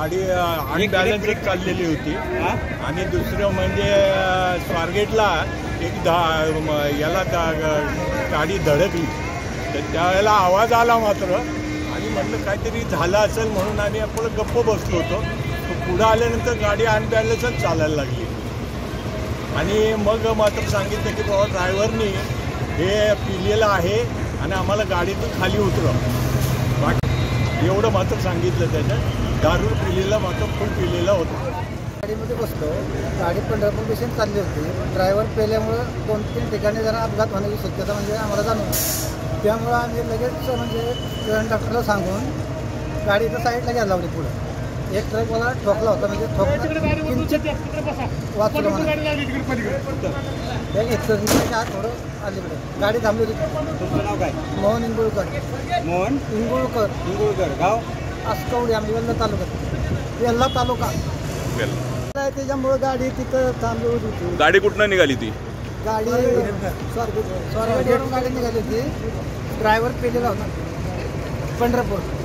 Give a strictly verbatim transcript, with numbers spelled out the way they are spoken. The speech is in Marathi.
गाडी अनबॅलन्सच चाललेली होती आणि दुसरं म्हणजे स्वारगेटला एक धा याला गाडी धडकली तर त्यावेळेला आवाज आला मात्र आणि म्हणलं काहीतरी झालं असेल म्हणून आम्ही आपण गप्प बसलो होतो. पुढं आल्यानंतर गाडी अनबॅलन्सच चालायला लागली आणि मग मात्र सांगितलं की बाबा ड्रायव्हरनी हे पिलेलं आहे आणि आम्हाला गाडीतून खाली उतरव. बाकी एवढं मात्र सांगितलं. त्याच्यात दारू पिलेला मात्र फुल पिलेला होता. गाडीमध्ये बसलो, गाडी पंढरपूर पेशंट चालली होती. ड्रायव्हर पेल्यामुळं दोन तीन ठिकाणी जरा अपघात होण्याची शक्यता म्हणजे आम्हाला जाणवली. त्यामुळं आम्ही लगेच म्हणजे कंडक्टरला सांगून गाडी इथं साईडला घ्यायला लावली. पुढं एक ट्रकवाला ठोकला होता म्हणजे ठोकला वाचलं म्हणून थोडं अलीकडे गाडी थांबली होती. तुमचं नाव काय? मोहन इंगुळकर. मोहन इंगुळकर. इंगुळकर. गाव आसकवडी. आम्ही वेल्हा तालुक्यात. वेल्हा तालुका त्याच्यामुळं गाडी तिथं थांबली होती. गाडी कुठनं निघाली ती? गाडी स्वारगेटवरून गाडी निघाली होती. ड्रायव्हर पेलेला होता पंढरपूर.